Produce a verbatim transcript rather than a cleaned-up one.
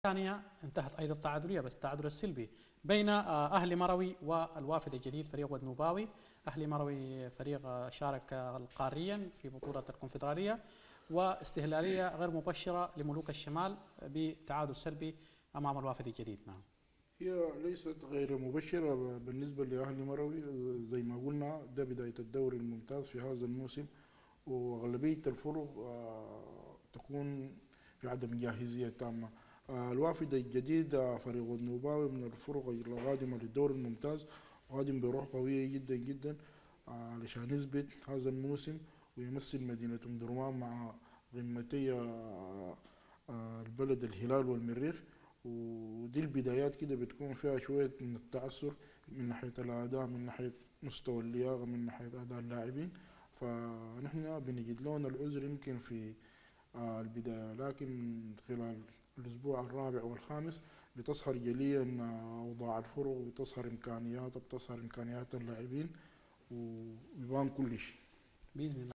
الثانية انتهت أيضا تعادلية بس التعادل السلبي بين أهلي مروي والوافد الجديد فريق ودنوباوي. أهلي مروي فريق شارك قاريا في بطولة الكونفدرالية، واستهلالية غير مبشرة لملوك الشمال بتعادل سلبي أمام الوافد الجديد. نعم، هي ليست غير مبشرة بالنسبة لأهلي مروي. زي ما قلنا ده بداية الدوري الممتاز في هذا الموسم، وأغلبية الفرق آه، تكون في عدم جاهزية تامة. آه، الوافد الجديد آه، فريق النوباوي من الفرق القادمة للدوري الممتاز، وقادم بروح قوية جدا جدا آه، علشان يثبت هذا الموسم ويمثل مدينة أم درمان مع قمتي آه، آه، البلد الهلال والمريخ. ودي البدايات كده بتكون فيها شوية من التعثر من ناحية الأداء، من ناحية مستوى اللياقة، من ناحية أداء اللاعبين. فنحن بنجد لهم العذر يمكن في آه، البداية، لكن خلال الأسبوع الرابع والخامس بتظهر جليا آه، أوضاع الفرق، وبتظهر إمكانياتها، بتظهر إمكانيات اللاعبين، ويبان كل شيء بإذن الله.